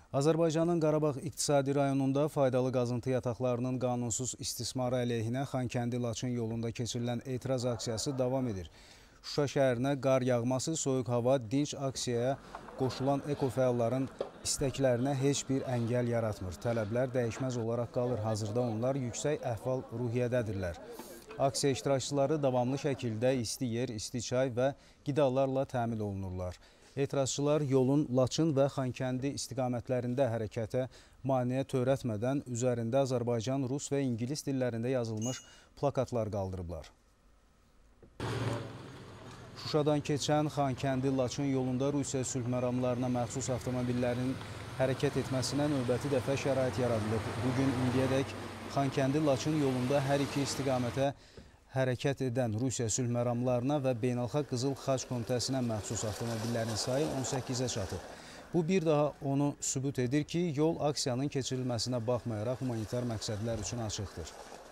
Azərbaycanın Qarabağ İqtisadi rayonunda faydalı qazıntı yataqlarının qanunsuz istismarı əleyhinə Xankəndi-Laçın yolunda keçirilən etiraz aksiyası davam edir. Şuşa şəhərinə qar yağması, soyuq hava, dinc aksiyaya qoşulan ekofəalların istəklərinə heç bir əngəl yaratmır. Tələblər dəyişməz olaraq qalır. Hazırda onlar yüksək əhval-ruhiyyədədirlər. Aksiya iştirakçıları davamlı şəkildə isti yer, isti çay və qidalarla təmin olunurlar. Etirazçılar yolun Laçın və Xankəndi istiqamətlərində hərəkətə maneə törətmədən üzərində Azərbaycan, Rus və İngilis dillərində yazılmış plakatlar qaldırıblar. Şuşadan keçən Xankəndi-Laçın yolunda Rusiya sülh məramlarına məxsus avtomobillərin hərəkət etməsinə növbəti dəfə şərait yaradılıb. Bugün indiyədək Xankəndi-Laçın yolunda hər iki istiqamətə hərəkət edən Rusiya sülh məramlarına və Beynəlxalq Qızıl Xaç Komitəsinə məxsus avtomobillərin sayı 18-ə çatıb. Bu bir daha onu sübut edir ki, yol aksiyanın keçirilməsinə baxmayaraq humanitar məqsədlər üçün açıqdır.